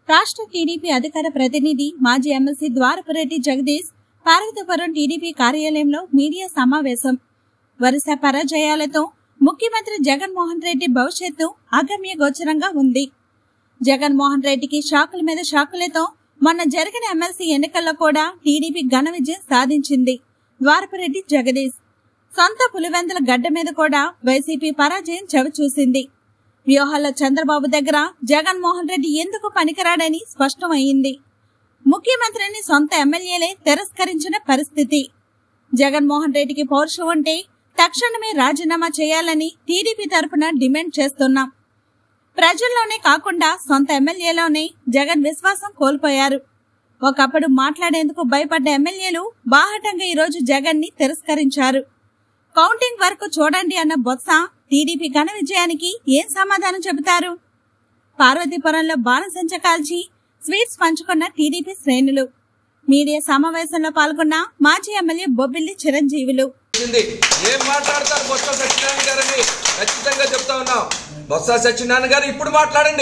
రాష్ట్ర టీడీపీ అధికార ప్రతినిధి మాజీ ఎమ్మెల్సీ ద్వారపురెడ్డి జగదీష్ పార్వతీపురం టీడీపీ కార్యాలయంలో మీడియా సమావేశం. వరుస పరాజయాలతో ముఖ్యమంత్రి జగన్మోహన్ రెడ్డి భవిష్యత్తు అగమ్య గోచరంగా ఉంది. జగన్మోహన్ రెడ్డికి షాకుల మీద షాకులతో మొన్న జరిగిన ఎమ్మెల్సీ ఎన్నికల్లో కూడా టీడీపీ ఘన విజయం సాధించింది. ద్వారపురెడ్డి జగదీష్ సొంత పులివెందుల గడ్డ మీద కూడా వైసీపీ పరాజయం చవిచూసింది. వ్యూహాల్లో చంద్రబాబు దగ్గర జగన్మోహన్ రెడ్డి ఎందుకు పనికిరాడని స్పష్టమైంది. ముఖ్యమంత్రిని సొంత ఎమ్మెల్యేలే తిరస్కరించిన పరిస్థితి. జగన్మోహన్ రెడ్డికి పౌరుషం ఉంటే తక్షణమే రాజీనామా చేయాలని టీడీపీ తరఫున డిమాండ్ చేస్తున్నాం. ప్రజల్లోనే కాకుండా సొంత ఎమ్మెల్యేలోనే జగన్ విశ్వాసం కోల్పోయారు. ఒకప్పుడు మాట్లాడేందుకు భయపడ్డ ఎమ్మెల్యేలు బాహటంగా ఈరోజు జగన్ ని తిరస్కరించారు. కౌంటింగ్ వరకు చూడండి అన్న బొత్స టీడీపీ ఘన విజయానికి ఏం సమాధానం చెబుతారు? పార్వతీపురంలో బాణసంచ కాల్చి స్వీట్స్ పంచుకున్న టీడీపీ శ్రేణులు, మీడియా సమావేశంలో పాల్గొన్న మాజీ ఎమ్మెల్యే బొబ్బిలి చిరంజీవులు. ఏం మాట్లాడతారు బొత్స సత్యనారాయణ గారని ఖచ్చితంగా చెప్తా ఉన్నాం. బొత్స సత్యనారాయణ గారు ఇప్పుడు మాట్లాడండి.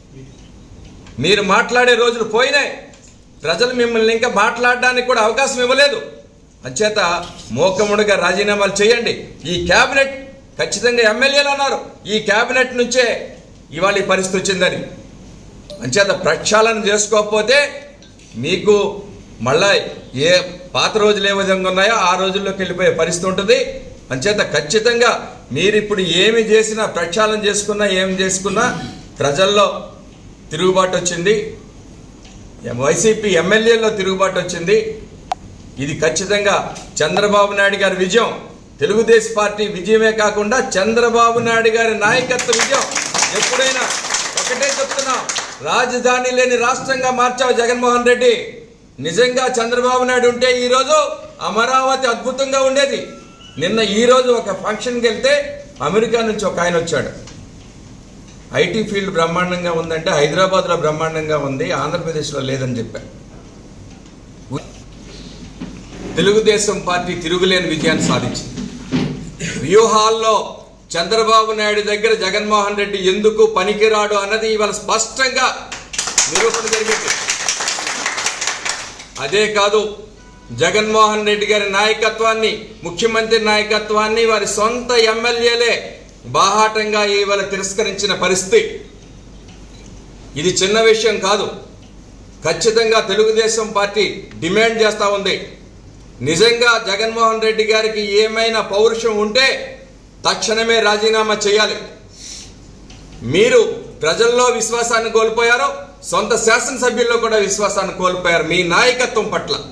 మీరు మాట్లాడే రోజులు పోయినాయి. ప్రజలు మిమ్మల్ని ఇంకా మాట్లాడడానికి కూడా అవకాశం ఇవ్వలేదు. అంచేత మోకముడిగా రాజీనామాలు చేయండి. ఈ కేబినెట్ ఖచ్చితంగా ఎమ్మెల్యేలు అన్నారు, ఈ కేబినెట్ నుంచే ఇవాళ ఈ పరిస్థితి వచ్చిందని. అంచేత ప్రక్షాళన చేసుకోకపోతే మీకు మళ్ళా ఏ పాత రోజులు ఏ విధంగా ఉన్నాయో ఆ రోజుల్లోకి వెళ్ళిపోయే పరిస్థితి ఉంటుంది. అంచేత ఖచ్చితంగా మీరు ఇప్పుడు ఏమి చేసినా, ప్రక్షాళన చేసుకున్నా, ఏమి చేసుకున్నా ప్రజల్లో తిరుగుబాటు వచ్చింది, వైసీపీ ఎమ్మెల్యేల్లో తిరుగుబాటు వచ్చింది. ఇది ఖచ్చితంగా చంద్రబాబు నాయుడు గారి విజయం, తెలుగుదేశం పార్టీ విజయమే కాకుండా చంద్రబాబు నాయుడు గారి నాయకత్వ విజయం. ఎప్పుడైనా ఒకటే చెప్తున్నాం, రాజధాని లేని రాష్ట్రంగా మార్చావు జగన్మోహన్ రెడ్డి. నిజంగా చంద్రబాబు నాయుడు ఉంటే ఈరోజు అమరావతి అద్భుతంగా ఉండేది. నిన్న ఈరోజు ఒక ఫంక్షన్కి వెళ్తే అమెరికా నుంచి ఒక ఆయన వచ్చాడు. ఐటీ ఫీల్డ్ బ్రహ్మాండంగా ఉందంటే హైదరాబాద్లో బ్రహ్మాండంగా ఉంది, ఆంధ్రప్రదేశ్లో లేదని చెప్పారు. తెలుగుదేశం పార్టీ తిరుగులేని విజయాన్ని సాధించింది. వ్యూహాల్లో చంద్రబాబు నాయుడు దగ్గర జగన్మోహన్ రెడ్డి ఎందుకు పనికిరాడు అన్నది ఇవాళ స్పష్టంగా నిరూపణ జరిగింది. అదే కాదు, జగన్మోహన్ రెడ్డి గారి నాయకత్వాన్ని, ముఖ్యమంత్రి నాయకత్వాన్ని వారి సొంత ఎమ్మెల్యేలే బాహాటంగా ఇవాళ తిరస్కరించిన పరిస్థితి. ఇది చిన్న విషయం కాదు. ఖచ్చితంగా తెలుగుదేశం పార్టీ డిమాండ్ చేస్తా ఉంది. నిజంగా జగన్మోహన్ రెడ్డి గారికి ఏమైనా పౌరుషం ఉంటే తక్షణమే రాజీనామా చేయాలి. మీరు ప్రజల్లో విశ్వాసాన్ని కోల్పోయారు, సొంత శాసనసభ్యుల్లో కూడా విశ్వాసాన్ని కోల్పోయారు మీ నాయకత్వం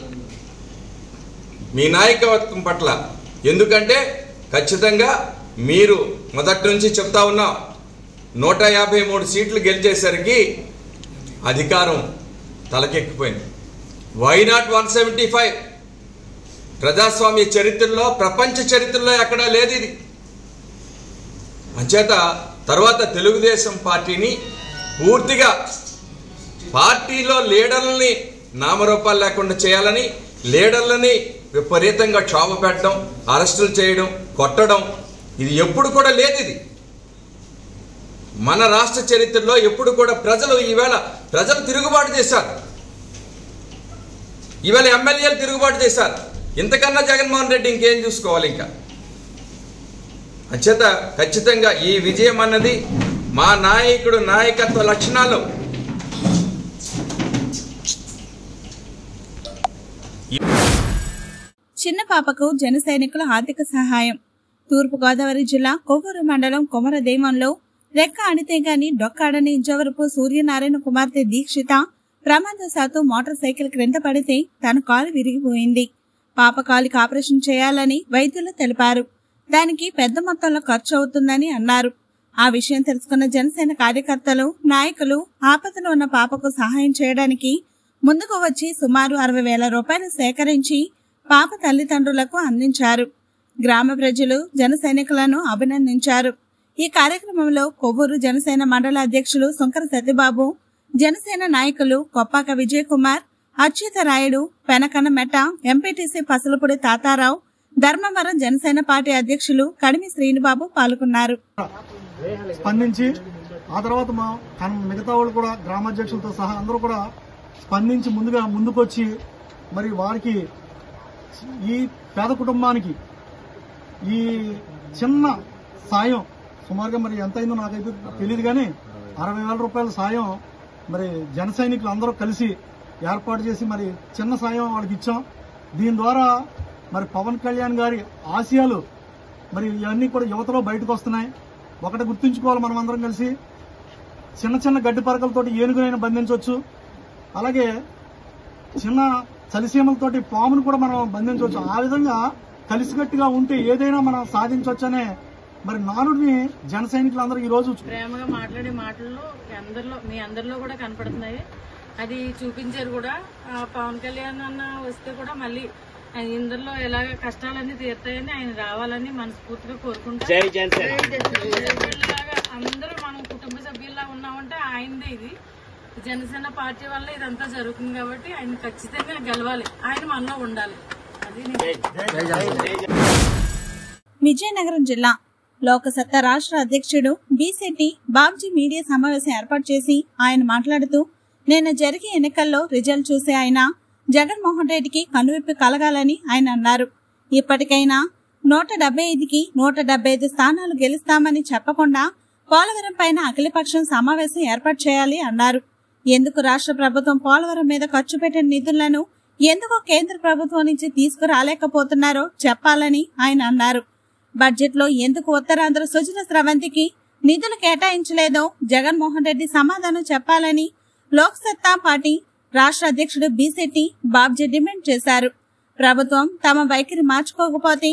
పట్ల. ఎందుకంటే ఖచ్చితంగా మీరు మొదటి నుంచి చెప్తా ఉన్నాం, 153 సీట్లు గెలిచేసరికి అధికారం తలకెక్కిపోయింది. Why not 175? ప్రజాస్వామ్య చరిత్రలో, ప్రపంచ చరిత్రలో ఎక్కడా లేదు ఇది. అంచేత తర్వాత తెలుగుదేశం పార్టీని పూర్తిగా పార్టీలో లీడర్లని నామరూపాలు లేకుండా చేయాలని, లీడర్లని విపరీతంగా క్షోభ పెట్టడం, అరెస్టులు చేయడం, కొట్టడం, ఇది ఎప్పుడు కూడా లేదు. ఇది మన రాష్ట్ర చరిత్రలో ఎప్పుడు కూడా ప్రజలు తిరుగుబాటు చేశారు. ఇవాళ ఎమ్మెల్యేలు తిరుగుబాటు చేశారు. ఇంతకన్నా జగన్మోహన్ రెడ్డి ఇంకేం చూసుకోవాలి ఇంకా? అంచేత ఖచ్చితంగా ఈ విజయం అన్నది మా నాయకుడు నాయకత్వ లక్షణాలు. చిన్న పాపకు జన సైనికుల ఆర్థిక సహాయం. తూర్పుగోదావరి జిల్లా కొవ్వూరు మండలం కొమరదేవంలో రెక్క అణితే గాని డొక్కాడని ఇంజవరపు సూర్యనారాయణ కుమార్తె దీక్షిత ప్రమాదశాత్తు మోటార్ సైకిల్ క్రింద పడితే తన కాలు విరిగిపోయింది. పాప కాలికి ఆపరేషన్ చేయాలని వైద్యులు తెలిపారు. దానికి పెద్ద మొత్తంలో ఖర్చు అవుతుందని అన్నారు. ఆ విషయం తెలుసుకున్న జనసేన కార్యకర్తలు, నాయకులు ఆపదలో ఉన్న పాపకు సహాయం చేయడానికి ముందుకు వచ్చి సుమారు 60,000 రూపాయలు సేకరించి పాప తల్లిదండ్రులకు అందించారు. గ్రామ ప్రజలు జన సైనికులను అభినందించారు. ఈ కార్యక్రమంలో కొవ్వూరు జనసేన మండల అధ్యక్షులు సుంకర సత్యబాబు, జనసేన నాయకులు కొప్పాక విజయ్ కుమార్, అచ్యుత రాయుడు, పెనకన మెట్ట, ఎంపీటీసీ పసలపూడి తాతారావు, ధర్మవరం జనసేన పార్టీ అధ్యక్షులు కడిమి శ్రీనిబాబు పాల్గొన్నారు. స్పందించి ఆ తర్వాత మిగతా వాళ్ళు కూడా గ్రామాధ్యక్షులతో సహా అందరూ కూడా స్పందించి ముందుకొచ్చి మరి వారికి ఈ పేద కుటుంబానికి ఈ చిన్న సాయం సుమారుగా మరి ఎంత అయిందో నాకైతే తెలియదు కానీ 60,000 రూపాయల సాయం మరి జన సైనికులు అందరూ కలిసి ఏర్పాటు చేసి మరి చిన్న సాయం వాళ్ళకి ఇచ్చాం. దీని ద్వారా మరి పవన్ కళ్యాణ్ గారి ఆశయాలు మరి ఇవన్నీ కూడా యువతలో బయటకు వస్తున్నాయి. ఒకటి గుర్తుంచుకోవాలి, మనం అందరం కలిసి చిన్న చిన్న గడ్డి పరకలతోటి ఏనుగునైనా బంధించవచ్చు, అలాగే చిన్న చలిసీమలతోటి పామును కూడా మనం బంధించవచ్చు. ఆ విధంగా కలిసికట్టుగా ఉంటే ఏదైనా మనం సాధించవచ్చు అనే మరి నానుడిని జన సైనికులందరూ ఈ రోజు ప్రేమగా మాట్లాడే మాటల్లో మీ అందరిలో కూడా కనపడుతున్నాయి. అది చూపించారు కూడా. పవన్ కళ్యాణ్ అన్న వస్తే కూడా మళ్ళీ ఇందరిలో ఎలాగ కష్టాలన్నీ తీరుతాయని ఆయన రావాలని మనస్ఫూర్తిగా కోరుకుంటాం. అందరూ మనం కుటుంబ సభ్యుల్లా ఉన్నామంటే ఆయనదే ఇది. జనసేన పార్టీ వల్ల ఇదంతా జరుగుతుంది కాబట్టి ఆయన ఖచ్చితంగా గెలవాలి, ఆయన మనలో ఉండాలి. అది విజయనగరం జిల్లా లోకసత్తా రాష్ట్ర అధ్యక్షుడు బీసెట్టి బాబ్జీ మీడియా సమావేశం ఏర్పాటు చేసి ఆయన మాట్లాడుతూ, నిన్న జరిగే ఎన్నికల్లో రిజల్ట్ చూసి ఆయన జగన్మోహన్ రెడ్డికి కనువిప్పు కలగాలని ఆయన అన్నారు. ఇప్పటికైనా 175కి 175 స్థానాలు గెలుస్తామని చెప్పకుండా పోలవరం పైన అఖిలపక్షం సమావేశం ఏర్పాటు చేయాలి అన్నారు. ఎందుకు రాష్ట్ర ప్రభుత్వం పోలవరం మీద ఖర్చు పెట్టిన నిధులను ఎందుకు కేంద్ర ప్రభుత్వం నుంచి తీసుకురాలేకపోతున్నారో చెప్పాలని ఆయన అన్నారు. బడ్జెట్ లో ఎందుకు ఉత్తరాంధ్ర సుజల స్రవంతికి నిధులు కేటాయించలేదో జగన్మోహన్ రెడ్డి సమాధానం చెప్పాలని లోక్సత్తా పార్టీ రాష్ట్ర అధ్యక్షుడు బీసెట్టి బాబ్జీ డిమాండ్ చేశారు. ప్రభుత్వం తమ వైఖరి మార్చుకోకపోతే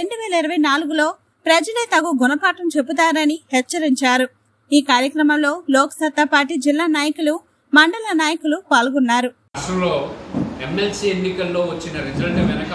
2024లో ప్రజలే తగు గుణపాఠం చెబుతారని హెచ్చరించారు. ఈ కార్యక్రమంలో లోక్సత్తా పార్టీ జిల్లా నాయకులు, మండల నాయకులు పాల్గొన్నారు. రాష్ట్రంలో ఎమ్మెల్సీ ఎన్నికల్లో వచ్చిన రిజల్ట్ వెనక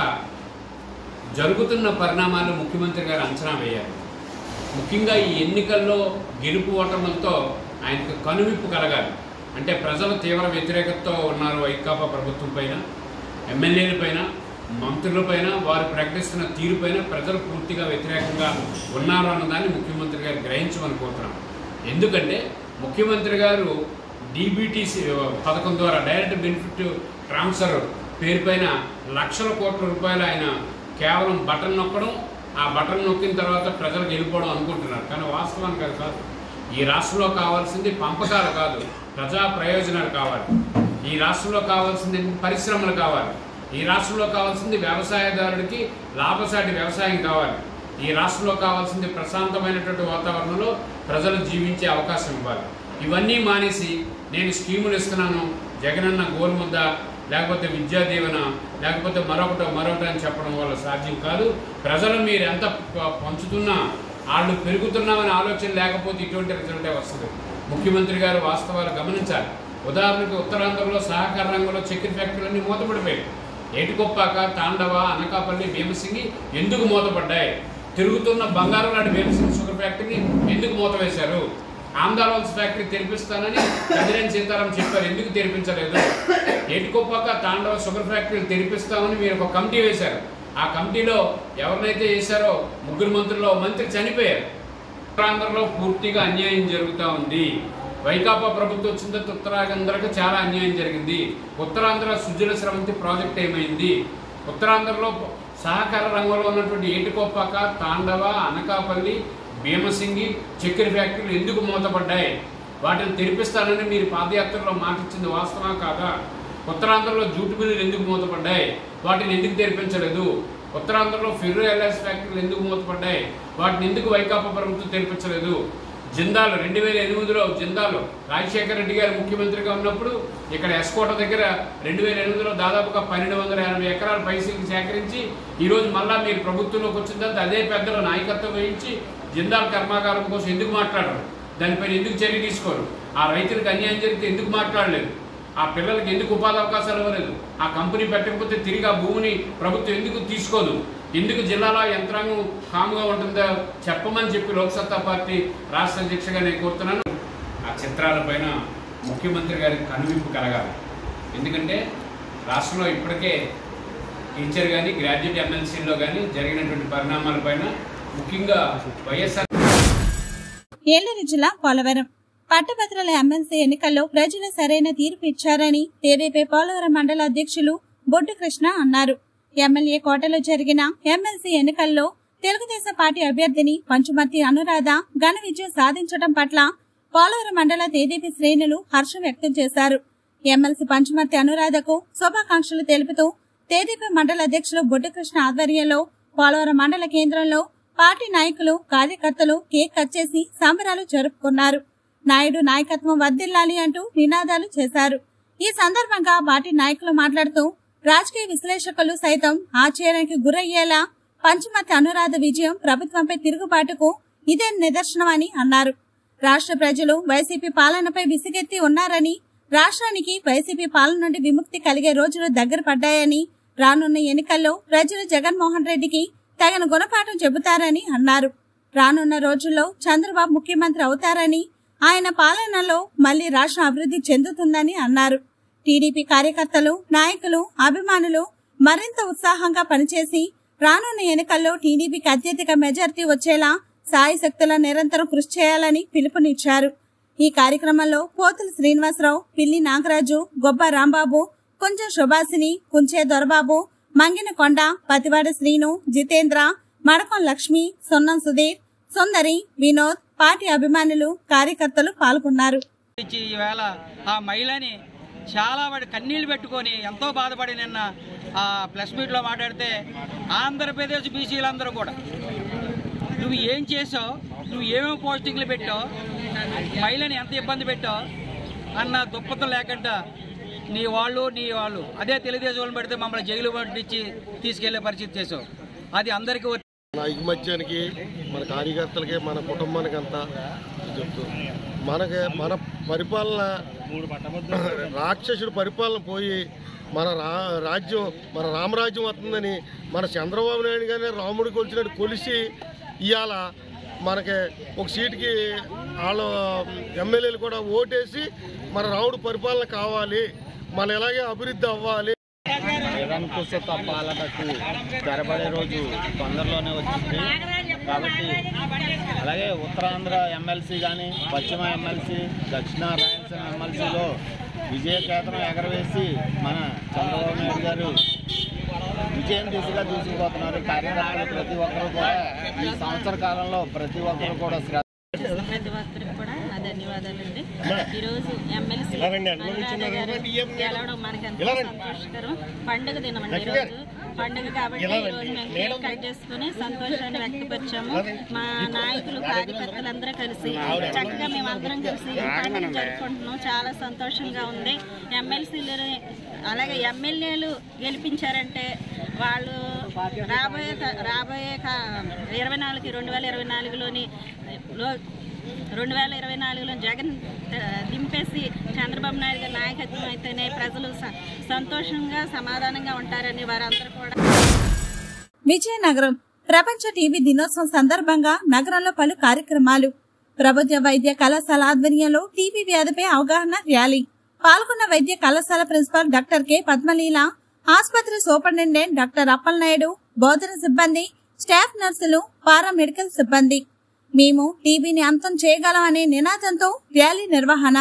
జరుగుతున్న పరిణామాలు ముఖ్యమంత్రి గారు అంచనా వేయారు. ముఖ్యంగా ఈ ఎన్నికల్లో గెలుపు ఓటములతో ఆయనకు కనువిప్పు కలగాలి. అంటే ప్రజలు తీవ్ర వ్యతిరేకతతో ఉన్నారు వైకాపా ప్రభుత్వం పైన, ఎమ్మెల్యేల పైన, మంత్రుల పైన, వారు ప్రకటిస్తున్న తీరుపైన ప్రజలు పూర్తిగా వ్యతిరేకంగా ఉన్నారు అన్నదాన్ని ముఖ్యమంత్రి గారు గ్రహించమని కోరుతున్నాం. ఎందుకంటే ముఖ్యమంత్రి గారు డీబీటీసీ పథకం ద్వారా డైరెక్ట్ బెనిఫిట్ ట్రాన్స్ఫర్ పేరుపైన లక్షల కోట్ల రూపాయలు ఆయన కేవలం బటన్ నొక్కడం, ఆ బటన్ నొక్కిన తర్వాత ప్రజలకు వెళ్ళిపోవడం అనుకుంటున్నారు. కానీ వాస్తవానికి అది కాదు. ఈ రాష్ట్రంలో కావాల్సింది పంపకాలు కాదు, ప్రజా ప్రయోజనాలు కావాలి. ఈ రాష్ట్రంలో కావాల్సింది పరిశ్రమలు కావాలి. ఈ రాష్ట్రంలో కావాల్సింది వ్యవసాయదారుడికి లాభసాటి వ్యవసాయం కావాలి. ఈ రాష్ట్రంలో కావాల్సింది ప్రశాంతమైనటువంటి వాతావరణంలో ప్రజలు జీవించే అవకాశం ఇవ్వాలి. ఇవన్నీ మానేసి నేను స్కీములు ఇస్తున్నాను, జగనన్న గోరుముద్ద, లేకపోతే విద్యా దీవెన, లేకపోతే మరొకటి అని చెప్పడం వల్ల సాధ్యం కాదు. ప్రజలు మీరు ఎంత పంచుతున్నా వాళ్ళు పెరుగుతున్నామనే ఆలోచన లేకపోతే ఇటువంటి రిజల్టే వస్తుంది. ముఖ్యమంత్రి గారు వాస్తవాలు గమనించాలి. ఉదాహరణకు ఉత్తరాంధ్రలో సహకార రంగంలో చక్కెర ఫ్యాక్టరీలన్నీ మూతపడిపోయాయి. ఏటికొప్పాక, తాండవ, అనకాపల్లి, భీమసింగి ఎందుకు మూతపడ్డాయి? తిరుగుతున్న బంగారం లాంటి భీమసింగి షుగర్ ఫ్యాక్టరీని ఎందుకు మూత వేశారు? ఆంధ్రావల్స్ ఫ్యాక్టరీ తెరిపిస్తానని కదిరేని సీతారాం చెప్పారు, ఎందుకు తెరిపించలేదు? ఏటికొప్పాక, తాండవ షుగర్ ఫ్యాక్టరీలు తెరిపిస్తామని మీరు ఒక కమిటీ వేశారు. ఆ కమిటీలో ఎవరినైతే వేశారో 3 మంత్రుల్లో మంత్రి చనిపోయారు. ఉత్తరాంధ్రలో పూర్తిగా అన్యాయం జరుగుతూ ఉంది. వైకాపా ప్రభుత్వం వచ్చిన తర్వాత ఉత్తరాంధ్రకు చాలా అన్యాయం జరిగింది. ఉత్తరాంధ్ర సుజల స్రవంతి ప్రాజెక్ట్ ఏమైంది? ఉత్తరాంధ్రలో సహకార రంగంలో ఉన్నటువంటి ఏటికొప్పాక, తాండవ, అనకాపల్లి, భీమసింగి చక్కెర ఫ్యాక్టరీలు ఎందుకు మూతపడ్డాయి? వాటిని తెరిపిస్తానని మీరు పాదయాత్రలో మాటిచ్చింది వాస్తవా కాదా? ఉత్తరాంధ్రలో జూటు మిల్లులు ఎందుకు మూతపడ్డాయి? వాటిని ఎందుకు తెరిపించలేదు? ఉత్తరాంధ్రలో ఫెర్రో ఎల్ఐసి ఫ్యాక్టరీలు ఎందుకు మూతపడ్డాయి? వాటిని ఎందుకు వైకాపా ప్రభుత్వం తెరిపించలేదు? జిందాల్ 2008లో జిందాల్ రాజశేఖర రెడ్డి గారు ముఖ్యమంత్రిగా ఉన్నప్పుడు ఇక్కడ ఎస్కోట దగ్గర 2008లో దాదాపుగా 1280 ఎకరాల పైసలు సేకరించి ఈరోజు మళ్ళా మీరు ప్రభుత్వంలోకి వచ్చిన తర్వాత అదే పెద్దల నాయకత్వం వహించి జిందాల్ కర్మాగారం కోసం ఎందుకు మాట్లాడరు? దానిపైన ఎందుకు చర్య తీసుకోరు? ఆ రైతులకు అన్యాయం జరిగితే ఎందుకు మాట్లాడలేదు? ఆ పిల్లలకి ఎందుకు ఉపాధి అవకాశాలు ఇవ్వలేదు? ఆ కంపెనీ పెట్టకపోతే తిరిగి ఆ భూమిని ప్రభుత్వం ఎందుకు తీసుకోదు? ఎందుకు జిల్లాలో యంత్రాంగం కాముగా ఉంటుందో చెప్పమని చెప్పి లోక్సత్తా పార్టీ రాష్ట్ర అధ్యక్షుడిగా నేను కోరుతున్నాను. ఆ చిత్రాలపైన ముఖ్యమంత్రి గారికి కనువిప్పు కలగాలి. ఎందుకంటే రాష్ట్రంలో ఇప్పటికే టీచర్ కానీ గ్రాడ్యుయేట్ ఎమ్మెల్సీలో కానీ జరిగినటువంటి పరిణామాలపైన ముఖ్యంగా వైఎస్ఆర్ ఏలూరు జిల్లా పోలవరం పట్టభద్రుల ఎమ్మెల్సీ ఎన్నికల్లో ప్రజలు సరైన తీర్పు ఇచ్చారని టీడీపీ పోలవరం మండల అధ్యక్షులు బొడ్డు కృష్ణ అన్నారు. ఎమ్మెల్యే కోటలో జరిగిన ఎమ్మెల్సీ ఎన్నికల్లో తెలుగుదేశం పార్టీ అభ్యర్థిని పంచుమర్తి అనురాధ ఘన విజయం సాధించడం పట్ల పోలవరం మండల టీడీపీ శ్రేణులు హర్షం వ్యక్తం చేశారు. ఎమ్మెల్సీ పంచుమర్తి అనురాధకు శుభాకాంక్షలు తెలుపుతూ టీడీపీ మండల అధ్యక్షులు బొడ్డు కృష్ణ ఆధ్వర్యంలో పోలవరం మండల కేంద్రంలో పార్టీ నాయకులు కార్యకర్తలు కేక్ కట్ చేసి సంబరాలు జరుపుకున్నారు. నాయుడు నాయకత్వం వర్ధిల్లాలి అంటూ నినాదాలు చేశారు. ఈ సందర్భంగా పార్టీ నాయకులు మాట్లాడుతూ రాజకీయ విశ్లేషకులు సైతం ఆశ్చర్యానికి గురయ్యేలా పంచుమర్తి అనురాధ విజయం ప్రభుత్వంపై తిరుగుబాటుకు ఇదే నిదర్శనమని అన్నారు. రాష్ట్ర ప్రజలు వైసీపీ పాలనపై విసిగెత్తి ఉన్నారని, రాష్ట్రానికి వైసీపీ పాలన నుండి విముక్తి కలిగే రోజులు దగ్గర పడ్డాయని, రానున్న ఎన్నికల్లో ప్రజలు జగన్మోహన్ రెడ్డికి తగిన గుణపాఠం చెబుతారని అన్నారు. రానున్న రోజుల్లో చంద్రబాబు ముఖ్యమంత్రి అవుతారని, ఆయన పాలనలో మళ్లీ రాష్ట్రం అభివృద్ధి చెందుతుందని అన్నారు. టీడీపీ కార్యకర్తలు, నాయకులు, అభిమానులు మరింత ఉత్సాహంగా పనిచేసి రానున్న ఎన్నికల్లో టీడీపీకి అత్యధిక మెజార్టీ వచ్చేలా సాయశక్తుల నిరంతరం కృషి చేయాలని పిలుపునిచ్చారు. ఈ కార్యక్రమంలో పోతుల శ్రీనివాసరావు, పిల్లి నాగరాజు, గొబ్బ రాంబాబు, కుంజ సుభాసిని, కుంచే దొరబాబు, మంగిన కొండ, పతివాడ శ్రీను, జితేంద్ర, మడకం లక్ష్మి, సొన్నం సుధీర్, సుందరి, వినోద్, పార్టీ అభిమానులు, కార్యకర్తలు పాల్గొన్నారు. ఈవేళ ఆ మహిళని చాలా కన్నీళ్లు పెట్టుకొని ఎంతో బాధపడి నిన్న ఆ ప్రెస్ మీట్లో మాట్లాడితే ఆంధ్రప్రదేశ్ బీసీలందరూ కూడా నువ్వు ఏం చేసావు, నువ్వు ఏమేమి పోస్టింగ్లు పెట్టావు, మహిళని ఎంత ఇబ్బంది పెట్టావు అన్న దుప్పతం లేకుండా నీ వాళ్ళు అదే తెలుగుదేశం వాళ్ళని పెడితే మమ్మల్ని జైలు పట్టించి తీసుకెళ్లే పరిస్థితి చేసావు. అది అందరికీ మన ఐకమత్యానికి, మన కార్యకర్తలకి, మన కుటుంబానికి అంతా చెప్తూ మన పరిపాలన రాక్షసుడు పరిపాలన పోయి మన రాజ్యం, మన రామరాజ్యం వస్తుందని మన చంద్రబాబు నాయుడు గారిని రాముడికి కొలిచినట్టు కొలిసి ఇవాళ మనకి ఒక సీటుకి వాళ్ళ ఎమ్మెల్యేలు కూడా ఓటేసి మన రాముడు పరిపాలన కావాలి, మన ఎలాగే అభివృద్ధి అవ్వాలి. నిరంకుశ పాలనకు తెరబడే రోజు తొందరలోనే వచ్చింది కాబట్టి అలాగే ఉత్తరాంధ్ర ఎమ్మెల్సీ కానీ, పశ్చిమ ఎమ్మెల్సీ, దక్షిణ రాయలసీమ ఎమ్మెల్సీలో విజయకేతనం ఎగరవేసి మన చంద్రబాబు నాయుడు గారు విజయం దిశగా తీసుకుపోతున్నారు. కార్యకర్తలు ప్రతి ఒక్కరు కూడా ఈ సంవత్సర కాలంలో ప్రతి ఒక్కరు కూడా ప్రతి ఒక్కరికి కూడా నా ధన్యవాదాలండి. ఈరోజు ఎమ్మెల్సీ గెలవడం మనకి ఎంతో సంతోషకరం. పండుగ దినమండి ఈరోజు. పండుగ కాబట్టి ఈరోజు మేము కేక్ కట్ చేసుకుని సంతోషాన్ని వ్యక్తపరిచాము. మా నాయకులు, కార్యకర్తలందరూ కలిసి చక్కగా మేమందరం కలిసి పండుగ జరుపుకుంటున్నాం. చాలా సంతోషంగా ఉంది. ఎమ్మెల్సీలు అలాగే ఎమ్మెల్యేలు గెలిపించారంటే వాళ్ళు రాబోయే 2024లో జగన్ దింపేసి చంద్రబాబు నాయుడు గారి నాయకత్వం అయితేనే ప్రజలు సంతోషంగా సమాధానంగా ఉంటారని వారందరూ కూడా. విజయనగరం ప్రపంచ టీబీ దినోత్సవం సందర్భంగా నగరంలో పలు కార్యక్రమాలు. ప్రభుత్వ వైద్య కళాశాల ఆధ్వర్యంలో టీబీ వ్యాధిపై అవగాహన ర్యాలీ. పాల్గొన్న వైద్య కళాశాల ప్రిన్సిపాల్ డాక్టర్ కె పద్మలీల, ఆసుపత్రి సూపరింటెండెంట్ డాక్టర్ అప్పలనాయుడు, బోధన సిబ్బంది, స్టాఫ్ నర్సులు, పారామెడికల్ సిబ్బంది. మేము టీబీని అంతం చేయగలం అనే నినాదంతో ర్యాలీ నిర్వహణ.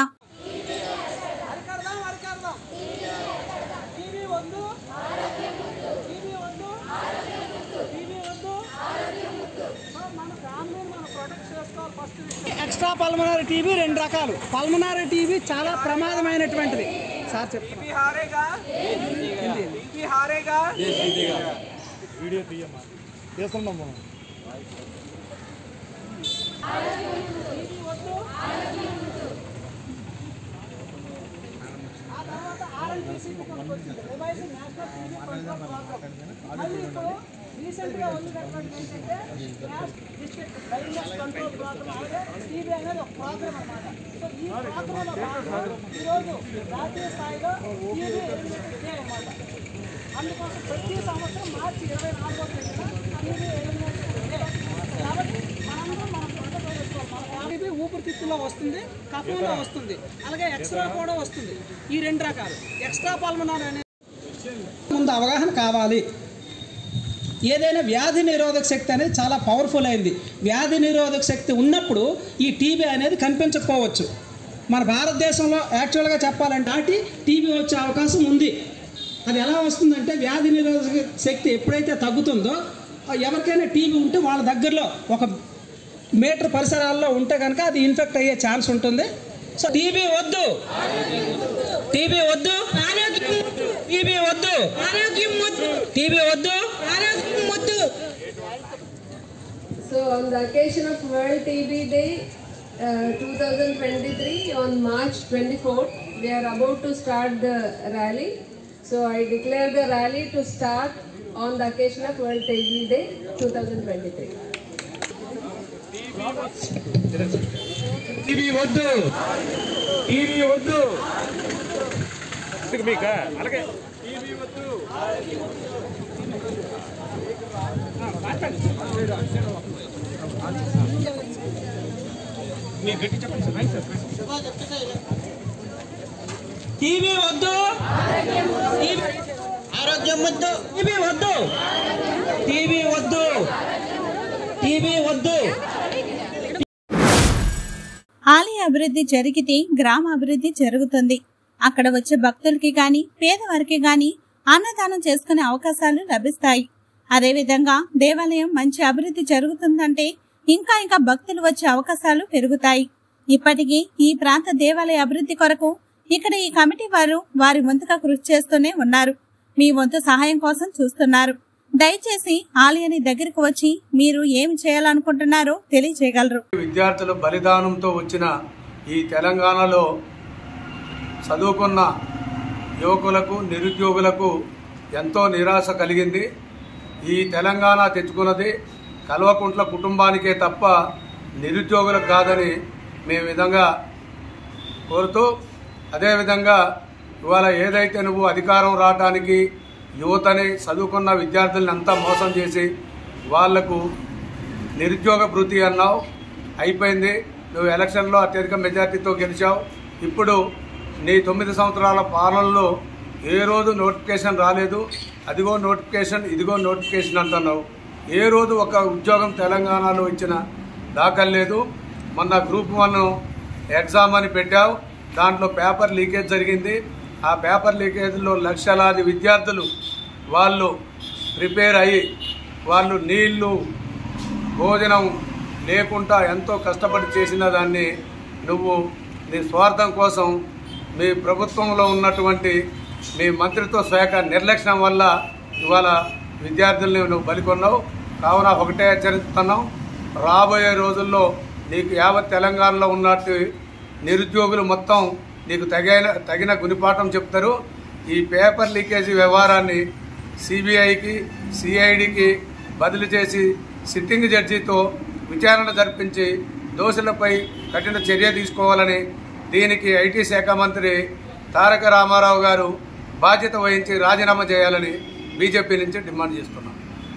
ఎక్స్ట్రా పల్మనరీ టీబీ రెండు రకాలు. పల్మనరీ టీబీ చాలా ప్రమాదమైనటువంటిది. సార్ చెప్తాను. వీడియో తీస్తున్నాం మనం. రీసెంట్గా ఉన్నటువంటి ఏంటంటే district diagnose control programme, TB అనేది ఒక ప్రోగ్రామ్ అన్నమాట. సో ఈ ప్రోగ్రాంలో భాగంగా ఈరోజు జాతీయ స్థాయిలో టీబీ ఎలిమినేషన్ డే అన్నమాట. అందుకోసం ప్రతి సంవత్సరం మార్చి 24వ తేదీన టీబీ ఎలిమినేషన్ డే. కాబట్టి మనందరం మనం ప్రోటోకాల్ వేసుకోవాలి. టీబీ ఊపిరితిత్తులో వస్తుంది, కఫంలో వస్తుంది, అలాగే ఎక్స్రే కూడా వస్తుంది. ఈ రెండు రకాలు. ఎక్స్ట్రా పల్మనరీ అనేది ముందు అవగాహన కావాలి. ఏదైనా వ్యాధి నిరోధక శక్తి అనేది చాలా పవర్ఫుల్ అయింది. వ్యాధి నిరోధక శక్తి ఉన్నప్పుడు ఈ టీబీ అనేది కనిపించకపోవచ్చు. మన భారతదేశంలో యాక్చువల్గా చెప్పాలంటే నాటి టీబీ వచ్చే అవకాశం ఉంది. అది ఎలా వస్తుందంటే వ్యాధి నిరోధక శక్తి ఎప్పుడైతే తగ్గుతుందో ఎవరికైనా టీబీ ఉంటే వాళ్ళ దగ్గరలో 1 మీటర్ పరిసరాల్లో ఉంటే కనుక అది ఇన్ఫెక్ట్ అయ్యే ఛాన్స్ ఉంటుంది. సో టీబీ వద్దు, టీబీ వద్దు, టీబీ వద్దు, టీబీ వద్దు, వద్దు. So on the occasion of World TB Day 2023 on March 24th, we are about to start the rally. So I declare the rally to start on the occasion of World TB Day 2023. TB వద్దు, TB వద్దు, మీకు అలాగే TB వద్దు. TB వద్దు, ఆరోగ్యం వద్దు, TB వద్దు, TB వద్దు, టీబీ వద్దు. ఆలయ అభివృద్ధి జరిగితే గ్రామ అభివృద్ధి జరుగుతుంది. అక్కడ వచ్చే భక్తులకి గాని పేదవారికి గాని అన్నదానం చేసుకునే అవకాశాలు లభిస్తాయి. అదేవిధంగా దేవాలయం మంచి అభివృద్ధి జరుగుతుందంటే ఇంకా భక్తులు వచ్చే అవకాశాలు పెరుగుతాయి. ఇప్పటికీ ఈ ప్రాంత దేవాలయ అభివృద్ధి కొరకు ఇక్కడ ఈ కమిటీ వారు వారి వంతుగా కృషి చేస్తూనే ఉన్నారు. మీ వంతు సహాయం కోసం చూస్తున్నారు. దయచేసి ఆలయాన్ని దగ్గరకు వచ్చి మీరు ఏమి చేయాలనుకుంటున్నారో తెలియజేయగలరు. విద్యార్థుల బలిదానంతో వచ్చిన ఈ తెలంగాణలో చదువుకున్న యువకులకు నిరుద్యోగులకు ఎంతో నిరాశ కలిగింది. ఈ తెలంగాణ తెచ్చుకున్నది కల్వకుంట్ల కుటుంబానికే తప్ప నిరుద్యోగులకు కాదని మేము విధంగా కోరుతూ, అదేవిధంగా ఇవాళ ఏదైతే నువ్వు అధికారం రావడానికి యువతని చదువుకున్న విద్యార్థులను అంతా మోసం చేసి వాళ్లకు నిరుద్యోగ భృతి అన్నావు, అయిపోయింది. నువ్వు ఎలక్షన్లో అత్యధిక మెజార్టీతో గెలిచావు. ఇప్పుడు నీ 9 సంవత్సరాల పాలనలో ఏ రోజు నోటిఫికేషన్ రాలేదు. అదిగో నోటిఫికేషన్, ఇదిగో నోటిఫికేషన్ అంటున్నావు. ఏ రోజు ఒక ఉద్యోగం తెలంగాణలో ఇచ్చిన దాఖలు లేదు. మొన్న గ్రూప్ 1 ఎగ్జామ్ అని పెట్టావు, దాంట్లో పేపర్ లీకేజ్ జరిగింది. ఆ పేపర్ లీకేజ్లో లక్షలాది విద్యార్థులు వాళ్ళు ప్రిపేర్ అయ్యి వాళ్ళు నీళ్లు భోజనం లేకుండా ఎంతో కష్టపడి చేసిన దాన్ని నువ్వు నీ స్వార్థం కోసం మీ ప్రభుత్వంలో ఉన్నటువంటి మీ మంత్రిత్వ శాఖ నిర్లక్ష్యం వల్ల ఇవాళ విద్యార్థుల్ని నువ్వు బలికొన్నావు. కావున ఒకటే హెచ్చరిస్తున్నాం, రాబోయే రోజుల్లో నీకు యావత్ తెలంగాణలో ఉన్నట్టు నిరుద్యోగులు మొత్తం నీకు తగిన గుణపాఠం చెప్తారు. ఈ పేపర్ లీకేజీ వ్యవహారాన్ని సిబిఐకి సిఐడికి బదిలీ చేసి సిట్టింగ్ జడ్జితో విచారణ జరిపించి దోషులపై కఠిన చర్య తీసుకోవాలని, దీనికి ఐటీ శాఖ మంత్రి తారక రామారావు గారు బాధ్యత వహించి రాజీనామా చేయాలని బీజేపీ నుంచి డిమాండ్ చేస్తున్నాం.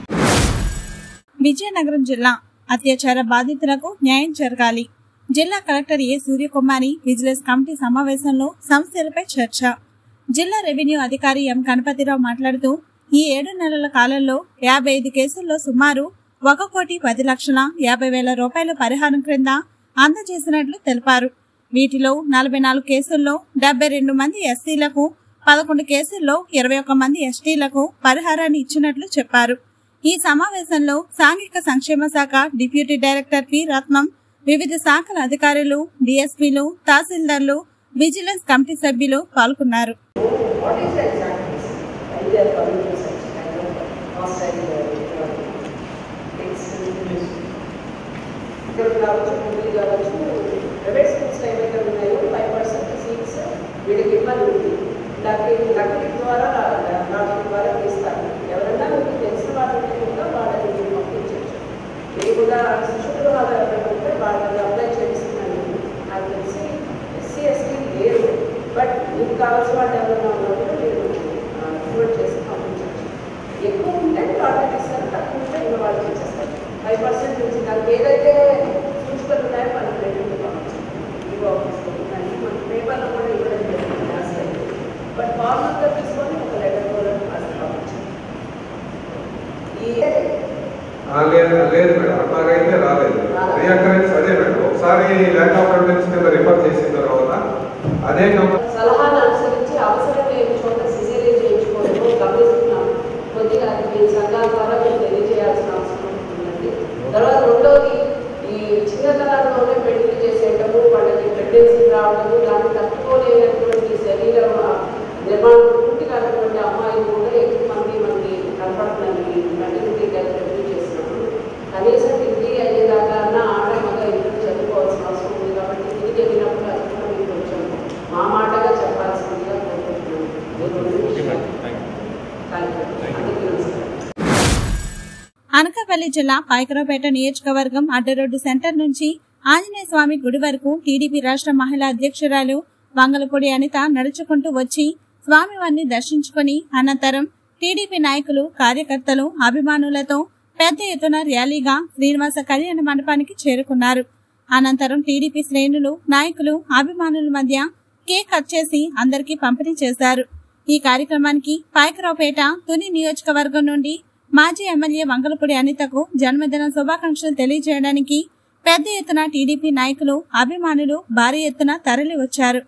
విజయనగరం జిల్లా అత్యాచార బాధితులకు న్యాయం జరగాలి. జిల్లా collector A Suryakumari vigilance committee సమావేశంలో సమస్యలపై చర్చ. జిల్లా రెవెన్యూ అధికారి ఎం గణపతిరావు మాట్లాడుతూ, ఈ 7 నెలల కాలంలో 55 కేసుల్లో సుమారు 1,10,50,000 రూపాయల పరిహారం క్రింద అందజేసినట్లు తెలిపారు. వీటిలో 44 కేసుల్లో 72 మంది ఎస్సీలకు, 11 కేసుల్లో 21 మంది ఎస్టీలకు పరిహారాన్ని ఇచ్చినట్లు చెప్పారు. ఈ సమావేశంలో సాంఘిక సంక్షేమ శాఖ డిప్యూటీ డైరెక్టర్ పి రత్నం, వివిధ శాఖల అధికారులు, డిఎస్పీలు, తహసీల్దార్లు, విజిలెన్స్ కమిటీ సభ్యులు పాల్గొన్నారు. వీళ్ళకి ఇబ్బంది ఉంది. లక్కీ ద్వారా తీస్తారు. ఎవరైనా మీకు తెలిసిన వాళ్ళని కూడా వాళ్ళని పంపించవచ్చు. మీరు కూడా శిశువులు ఉంటే వాళ్ళని అప్లై చేస్తున్నాను. నాకు తెలిసి ఎస్సీ ఎస్టీ లేరు, బట్ మీకు కావాల్సిన వాళ్ళు ఎవరైనా ఉన్నప్పుడు మీరు రిపోర్ట్ చేసి పంపించవచ్చు. ఎక్కువ ఉంటే వాళ్ళకి ఇస్తారు, తక్కువ ఉంటే ఇంకా వాళ్ళకి ఇచ్చేస్తారు. 5% నుంచి దానికి ఏదైతే సూచికలు ఉన్నాయో మనకి రెండు పంపించాలి. ఈ ఆఫీస్లో కానీ మన పేపర్లో కూడా ఇవ్వడం జరిగింది లాస్ట్ టైం. బట్ ఫార్మల్గా తీసుకొని ఒక లెటర్ కూడా రాసి పంపించాలి. ఈ లేదు మేడం, అట్లాగైతే రాలేదు. రీఅకరెన్స్ అదే మేడం, ఒకసారి ల్యాక్ ఆఫ్ ఎవిడెన్స్ కింద రిఫర్ చేసిన తర్వాత అదే సలహాను అనుసరించి అవసరం లేని చోట సిజేరియన్ చేయించుకోవడం గమనిస్తున్నాం. కొద్దిగా అది సంఘాల ద్వారా మేము తెలియజేయాల్సిన అవసరం ఉందండి. తర్వాత రెండోది ఈ చిన్నతనంలోనే పెళ్లి చేసేయటము, వాళ్ళకి ప్రెగ్నెన్సీ రావడము, దాన్ని తట్టుకోలేనటువంటి శరీరం నిర్మాణం పూర్తి కానటువంటి అమ్మాయిలు కూడా ఎక్కువ మంది మనకి కనపడుతున్నాయి. మెటర్నిటీ డెత్ రివ్యూ చేసినప్పుడు కనీసం డిగ్రీ అయ్యేదాకా ఆడ మగ ఇద్దరు చదువుకోవాల్సిన అవసరం ఉంది. కాబట్టి తిరిగి వెళ్ళినప్పుడు అది కూడా మీరు కొంచెం మా మాటగా చెప్పాల్సిందిగా కోరుకుంటున్నాను. అనకాపల్లి జిల్లా పాయకరావుపేట నియోజకవర్గం అడ్డరోడ్డు సెంటర్ నుంచి ఆంజనేయ స్వామి గుడి వరకు టీడీపీ రాష్ట్ర మహిళా అధ్యక్షురాలు వంగలపూడి అనిత నడుచుకుంటూ వచ్చి స్వామివారిని దర్శించుకుని అనంతరం టీడీపీ నాయకులు, కార్యకర్తలు, అభిమానులతో పెద్ద ఎత్తున ర్యాలీగా శ్రీనివాస కళ్యాణ మండపానికి చేరుకున్నారు. అనంతరం టీడీపీ శ్రేణులు, నాయకులు, అభిమానుల మధ్య కేక్ కట్ చేసి అందరికీ పంపిణీ చేశారు. ఈ కార్యక్రమానికి పాయకరావుపేట తుని నియోజకవర్గం నుండి మాజీ ఎమ్మెల్యే వంగలపూడి అనితకు జన్మదిన శుభాకాంక్షలు తెలియజేయడానికి పెద్ద ఎత్తున టీడీపీ నాయకులు, అభిమానులు భారీ ఎత్తున తరలి వచ్చారు.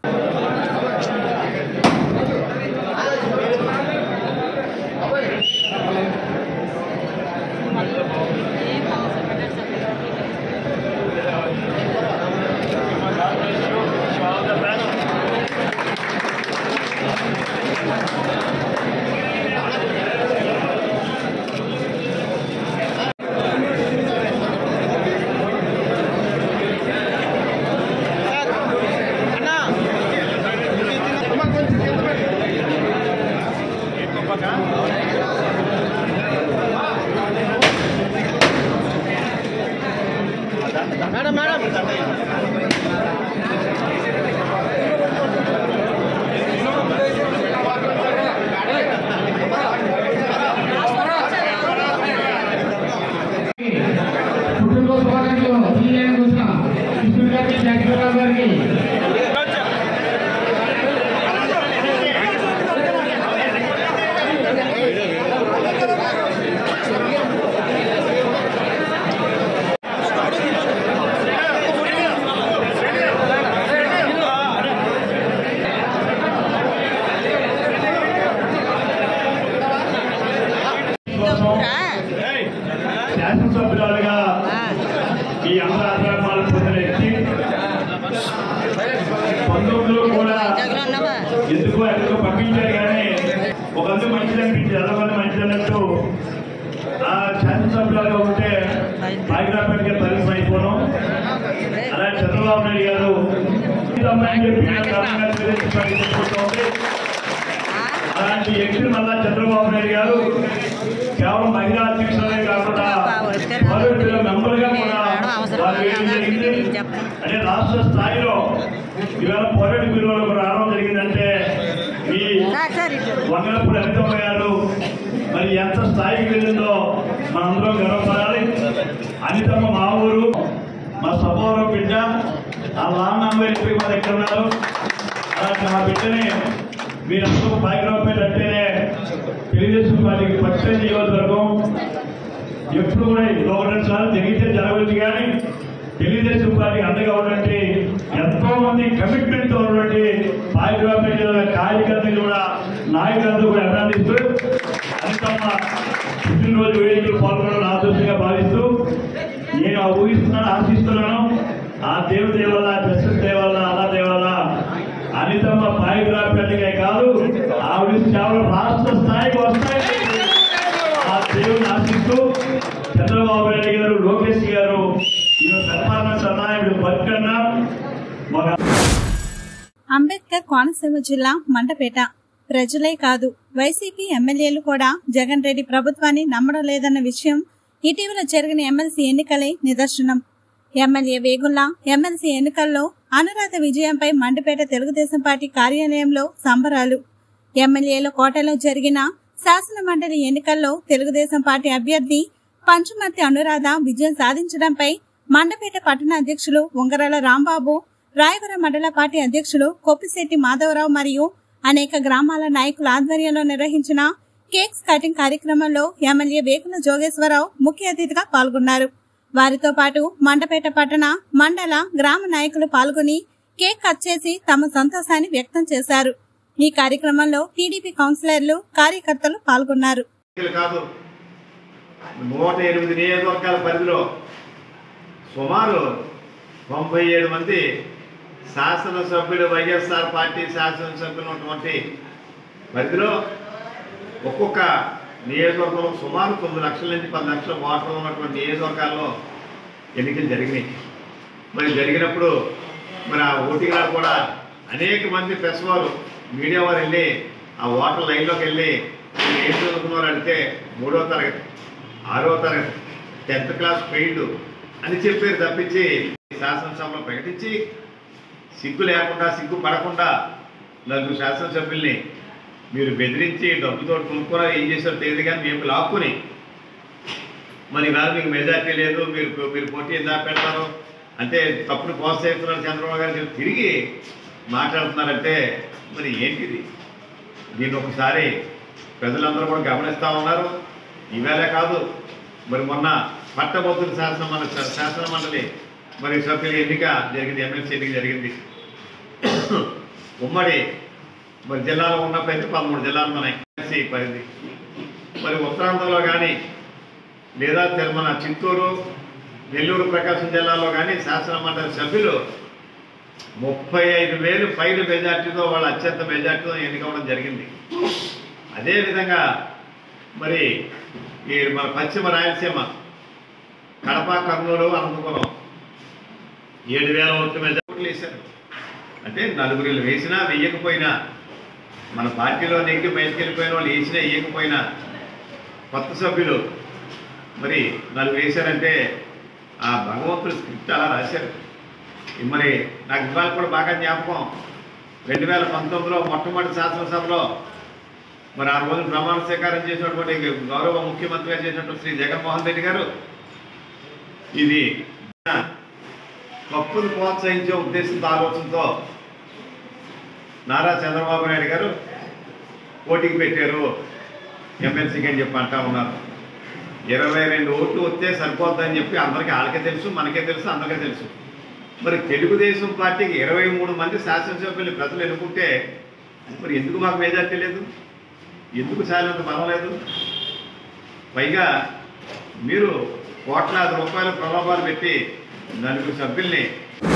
శాసనసభ్యురాలుగా ఈ అందరూ అభిమానాలు పొందిన వ్యక్తి 19లో కూడా ఎందుకో ఎక్కడికో పంపించారు. కానీ ఒకందు మంచిది అనిపించింది, అదొకందు మంచిది అన్నట్టు ఆ శాసనసభ్యులుగా ఉంటే పాయకరావుపేటకి పరిమితం అయిపోవడం. అలాగే చంద్రబాబు నాయుడు గారు అమ్మాయిని చెప్పి చెప్పుకుంటూ అలాంటి వ్యక్తిని మళ్ళా చంద్రబాబు నాయుడు గారు కేవలం మహిళా అధ్యక్షులే కాకుండా మెంబర్గా కూడా వారు ఏం జరిగింది అంటే రాష్ట్ర స్థాయిలో ఇవాళ పోరాట బిల్లులకు రావడం జరిగిందంటే మీ వంగలపూడి అనితమ్మ గారు మరి ఎంత స్థాయికి వెళ్ళిందో మనందరం గర్వపడాలి. అనితమ్మ మా ఊరు, మా సభవరం బిడ్డ, ఆ లాంగ్ ఎప్పటికీ మా దగ్గర ఉన్నారు. అలాంటి మా బిడ్డని మీరందరూ పాయకరావుపేట అంటేనే తెలుగుదేశం పార్టీకి పక్షం నియోజకవర్గం ఎప్పుడు కూడా గవర్నెన్స్ జరిగితే జరగవచ్చు. కానీ తెలుగుదేశం పార్టీకి అండగా ఉన్నటువంటి ఎంతో మంది కమిట్మెంట్తో ఉన్నటువంటి పాయకరావుపేట కార్యకర్తలు కూడా, నాయకులందరూ కూడా అభినందిస్తూ అనితమ్మ పుట్టినరోజు వేడుకలు పాల్గొనడం ఆదర్శంగా భావిస్తూ నేను ఊహిస్తున్నాను, ఆశిస్తున్నాను. ఆ దేవదేవల, జస్టిస్ దేవాల, అలా దేవాల అనితమ్మ పాయకరావుపేటకే కాదు, ఆవిడ కేవలం రాష్ట్ర స్థాయికి వస్తాయి. ఆ దేవుని ఆశిస్తూ చంద్రబాబు నాయుడు గారు, లోకేష్ గారు పెర్ఫార్మెన్స్ అన్నా ఇప్పుడు బతుకన్నా. అంబేద్కర్ కోనసీమ జిల్లా మండపేట ప్రజలే కాదు వైసీపీ ఎమ్మెల్యేలు కూడా జగన్ రెడ్డి ప్రభుత్వాన్ని నమ్మడం లేదన్న విషయం ఇటీవల జరిగిన ఎమ్మెల్సీ ఎన్నికలే నిదర్శనం. ఎమ్మెల్యే వేగుల్లా ఎమ్మెల్సీ ఎన్నికల్లో అనురాధ విజయంపై మండపేట తెలుగుదేశం పార్టీ కార్యాలయంలో సంబరాలు. ఎమ్మెల్యేల కోటలో జరిగిన శాసన మండలి ఎన్నికల్లో తెలుగుదేశం పార్టీ అభ్యర్థి పంచుమర్తి అనురాధ విజయం సాధించడంపై మండపేట పట్టణ అధ్యక్షులు ఉంగరాల రాంబాబు, రాయవరం మండల పార్టీ అధ్యక్షులు కొప్పిశెట్టి మాధవరావు మరియు అనేక గ్రామాల నాయకుల ఆధ్వర్యంలో నిర్వహించిన కేక్స్ కటింగ్ కార్యక్రమంలో ఎమ్మెల్యే వేకుల జోగేశ్వరరావు ముఖ్య అతిథిగా పాల్గొన్నారు. వారితో పాటు మండపేట పట్టణ, మండల, గ్రామ నాయకులు పాల్గొని కేక్ కట్ చేసి తమ సంతోషాన్ని వ్యక్తం చేశారు. ఈ కార్యక్రమంలో టీడీపీ కౌన్సిలర్లు, కార్యకర్తలు పాల్గొన్నారు. 108 నియోజకవర్గాల పరిధిలో సుమారు 97 మంది శాసనసభ్యులు, వైఎస్ఆర్ పార్టీ శాసనసభ్యులు ఉన్నటువంటి పరిధిలో ఒక్కొక్క నియోజకవర్గంలో సుమారు 9 లక్షల నుంచి 10 లక్షల ఓటర్లు ఉన్నటువంటి నియోజకవర్గాల్లో ఎన్నికలు జరిగినాయి. మరి జరిగినప్పుడు మరి ఆ ఓటింగ్ నాడు కూడా అనేక మంది ప్రెస్ వారు, మీడియా వారు వెళ్ళి ఆ ఓటర్ లైన్లోకి వెళ్ళి ఏం చదువుకున్నారు అంటే 3వ తరగతి, 6వ తరగతి, 10th క్లాస్ ఫెయిల్డ్ అని చెప్పారు తప్పించి శాసనసభలో ప్రకటించి సిగ్గు లేకుండా, సిగ్గు పడకుండా 4 శాసనసభ్యుల్ని మీరు బెదిరించి డబ్బుతో కొనుక్కోరా ఏం చేశారో తెలియదు కానీ మేము లాక్కుని మరి ఇవాళ మీకు మెజార్టీ లేదు, మీరు పోటీ ఎంత పెడతారు అంటే తప్పుడు ప్రోత్సహిస్తున్నారు చంద్రబాబు గారు తిరిగి మాట్లాడుతున్నారంటే మరి ఏంటిది? దీన్ని ఒకసారి ప్రజలందరూ కూడా గమనిస్తూ ఉన్నారు. ఈవేళ కాదు, మరి మొన్న పట్టభద్రుల శాసన మండలి మరి సభ్యుల ఎన్నిక జరిగింది, ఎమ్మెల్సీ ఎన్నిక జరిగింది. ఉమ్మడి మరి జిల్లాలో ఉన్న ప్రతి 13 జిల్లాలు మన ఎమ్మెల్సీ పరిధి. మరి ఉత్తరాంధ్రలో కానీ లేదా మన చిత్తూరు, నెల్లూరు, ప్రకాశం జిల్లాలో కానీ శాసన మండలి సభ్యులు 35,000 పైన మెజార్టీతో, వాళ్ళ అత్యంత మెజార్టీతో ఎన్నికవడం జరిగింది. అదేవిధంగా మరి ఈ మన పశ్చిమ రాయలసీమ కడప, కర్నూలు, అనంతపురం 7,000 ఓట్ల మెజార్టీలు వేశారు. అంటే 4 వేసినా వేయకపోయినా, మన పార్టీలో నెగ్గి బయటకు వెళ్ళిపోయిన వాళ్ళు వేసినా వేయకపోయినా కొత్త సభ్యులు మరి 4 వేశారంటే ఆ భగవంతుడు స్క్రిప్ట్ అలా రాశారు. మరి నాకు ఇవాళ కూడా బాగా జ్ఞాపకం, 2019లో మొట్టమొదటి శాసనసభలో మరి ఆ రోజు ప్రమాణ స్వీకారం చేసినటువంటి గౌరవ ముఖ్యమంత్రిగా చేసినటువంటి శ్రీ జగన్మోహన్ రెడ్డి గారు ఇది కప్పును ప్రోత్సహించే ఉద్దేశంతో, ఆలోచనతో నారా చంద్రబాబు నాయుడు గారు పోటీకి పెట్టారు ఎమ్మెల్సీకి అని చెప్పి అంటా ఉన్నారు. 22 ఓట్లు వస్తే సరిపోద్దని చెప్పి అందరికీ, వాళ్ళకే తెలుసు, మనకే తెలుసు, అందరికీ తెలుసు. మరి తెలుగుదేశం పార్టీకి 23 మంది శాసనసభ్యులు ప్రజలు ఎన్నుకుంటే మరి ఎందుకు మాకు మెజార్టీ లేదు? ఎందుకు చాలినంత బలం లేదు? పైగా మీరు కోట్లాది రూపాయల ప్రలోభాలు పెట్టి 4 సభ్యుల్ని